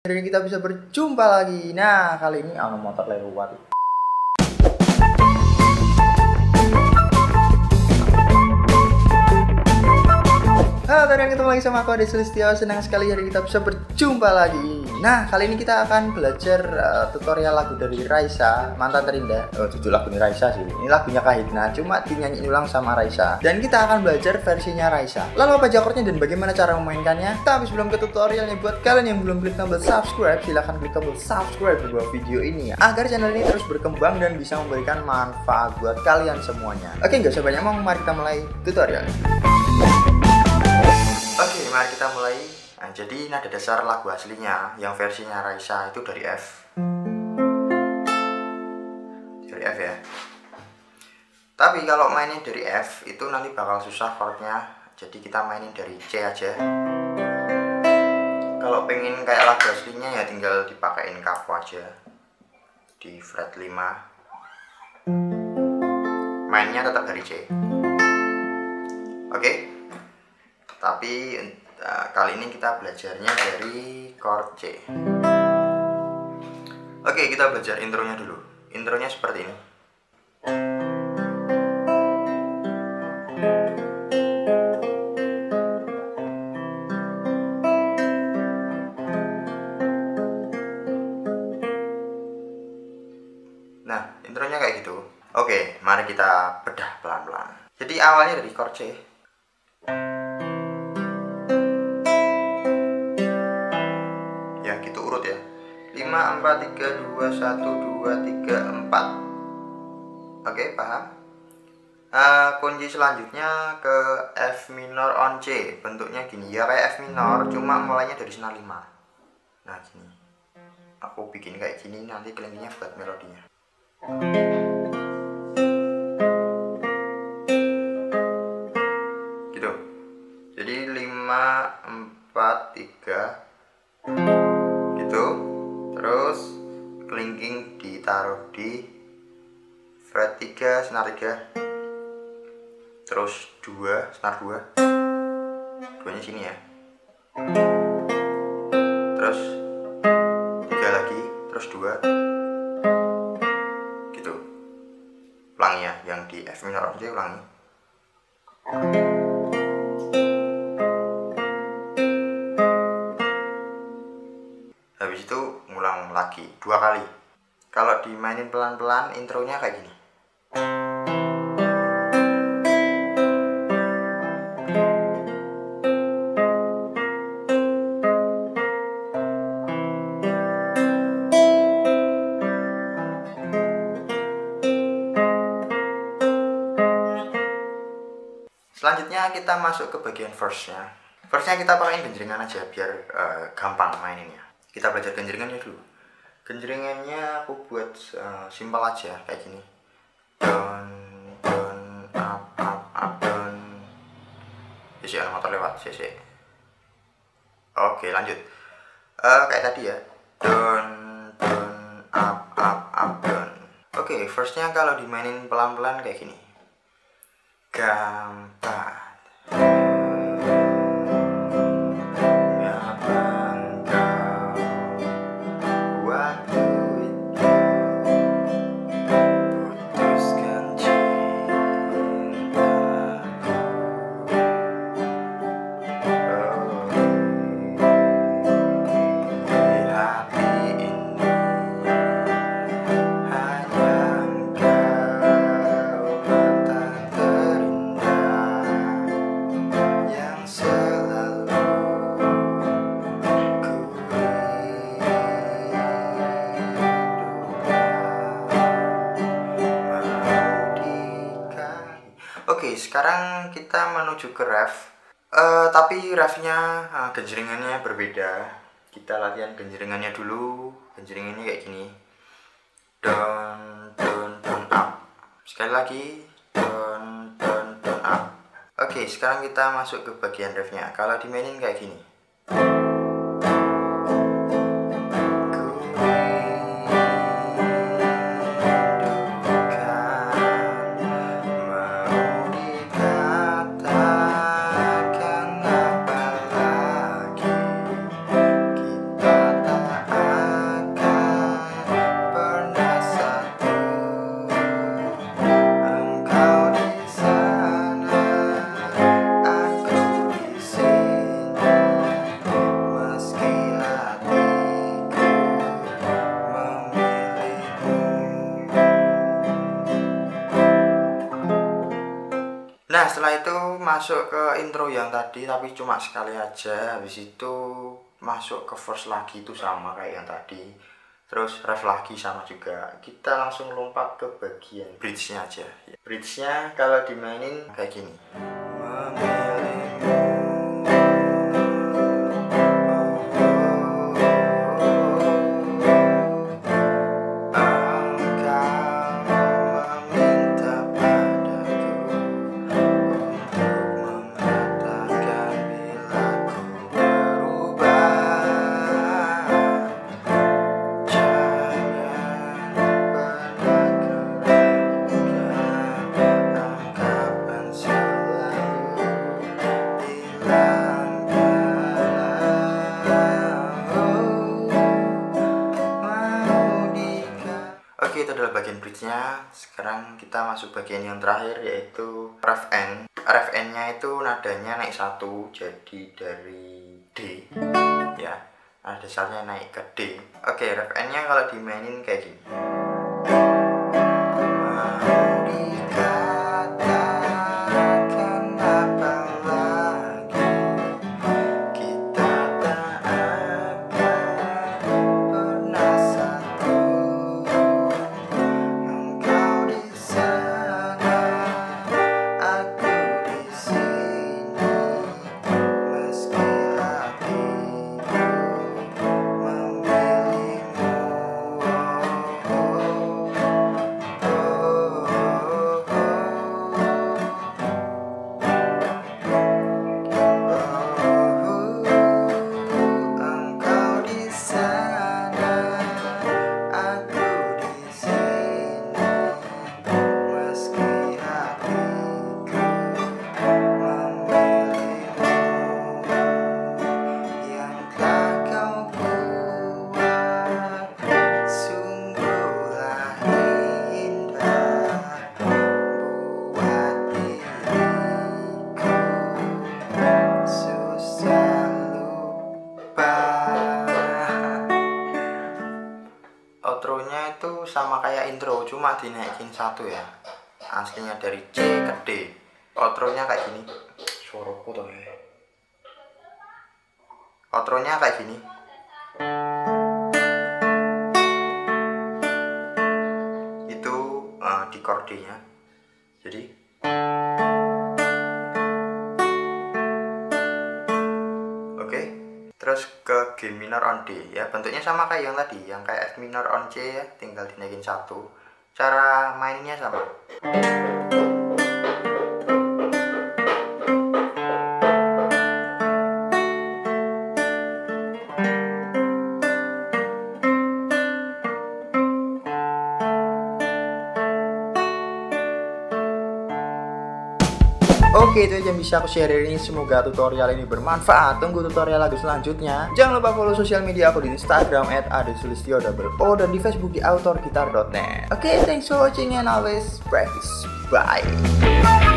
Hari ini kita bisa berjumpa lagi. Nah, kali ini ada motor lewat. Halo teman-teman, ketemu lagi sama aku Ade Sulistyo. Senang sekali hari kita bisa berjumpa lagi. Nah, kali ini kita akan belajar tutorial lagu dari Raisa, Mantan Terindah. Oh, judul lagunya Raisa sih. Ini lagunya Kahitna, cuma dinyanyiin ulang sama Raisa. Dan kita akan belajar versinya Raisa. Lalu apa chordnya dan bagaimana cara memainkannya? Tapi sebelum ke tutorialnya, buat kalian yang belum klik tombol subscribe, silahkan klik tombol subscribe di bawah video ini ya, agar channel ini terus berkembang dan bisa memberikan manfaat buat kalian semuanya. Oke, nggak usah banyak ngomong, mari kita mulai tutorialnya. Oke, mari kita mulai. Nah, jadi nada dasar lagu aslinya yang versinya Raisa itu dari F. Dari F ya. Tapi kalau mainin dari F itu nanti bakal susah chordnya. Jadi kita mainin dari C aja. Kalau pengen kayak lagu aslinya ya tinggal dipakein kapo aja. Di fret 5. Mainnya tetap dari C. Oke. Tapi kali ini kita belajarnya dari chord C. Oke, kita belajar intronya dulu. Intronya seperti ini. Nah, intronya kayak gitu. Oke, mari kita bedah pelan-pelan. Jadi awalnya dari chord C. Ya gitu urut ya, 5, 4, 3, 2, 1, 2, 3, 4. Oke, paham? Kunci selanjutnya ke F minor on C. Bentuknya gini ya, kayak F minor, cuma mulainya dari senar 5. Nah gini, aku bikin kayak gini, nanti kelingkingnya buat melodinya. Gitu. Jadi 5, 4, 3 gitu. Terus kelingking ditaruh di fret 3, senar 3. Terus 2, senar 2. Duanya sini ya. Terus 3 lagi, terus 2. Gitu. Ulangi ya, yang di F minor aja ulangi. Habis itu ngulang lagi 2 kali. Kalau dimainin pelan-pelan, intronya kayak gini. Selanjutnya kita masuk ke bagian verse-nya. Verse-nya kita pakai genjrengan aja biar gampang maininnya. Kita belajar genjrengannya dulu. Genjrengannya aku buat simpel aja kayak gini. Down, down, up, down. Jadi ada motor lewat, cc. Oke, lanjut. Kayak tadi ya. Down, down, up, down. Oke, verse-nya kalau dimainin pelan-pelan kayak gini. Gampang. Oke, sekarang kita menuju ke ref. Tapi refnya genjrengannya berbeda. Kita latihan genjrengannya dulu. Genjrengannya kayak gini. Down, down, down, up. Sekali lagi. Down, down, down, up. Oke, sekarang kita masuk ke bagian refnya. Kalau dimainin kayak gini. Nah setelah itu masuk ke intro yang tadi, tapi cuma sekali aja. Habis itu masuk ke verse lagi, itu sama kayak yang tadi. Terus ref lagi sama juga. Kita langsung lompat ke bagian bridge-nya aja. Bridge-nya kalau dimainin kayak gini. Oke, itu adalah bagian bridge-nya. Sekarang kita masuk bagian yang terakhir, yaitu ref N. Ref N-nya itu nadanya naik 1, jadi dari D ya. Nah, dasarnya naik ke D. Oke, ref N-nya kalau dimainin kayak gini. Outro-nya itu sama kayak intro, cuma dinaikin 1 ya. Aslinya dari C ke D. Outro-nya kayak gini. Suaraku tuh ya. Outro-nya kayak gini. Itu di chord D-nya. Jadi oke. Terus ke G minor on D ya, bentuknya sama kayak yang tadi, yang kayak F minor on C ya, tinggal dinaikin 1. Cara mainnya sama. Oke, itu aja yang bisa aku share ini. Semoga tutorial ini bermanfaat. Tunggu tutorial lagu selanjutnya. Jangan lupa follow sosial media aku di Instagram @adesulistio dan di Facebook di autorgitar.net. Oke, thanks for watching and always practice. Bye.